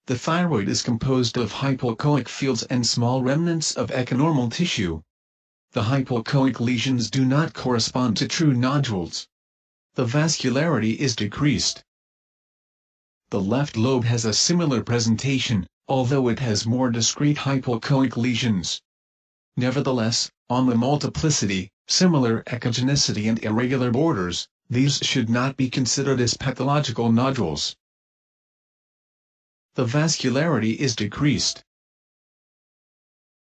The thyroid is composed of hypoechoic fields and small remnants of echonormal tissue. The hypoechoic lesions do not correspond to true nodules. The vascularity is decreased. The left lobe has a similar presentation, although it has more discrete hypoechoic lesions. Nevertheless, on the multiplicity, similar echogenicity and irregular borders, these should not be considered as pathological nodules. The vascularity is decreased.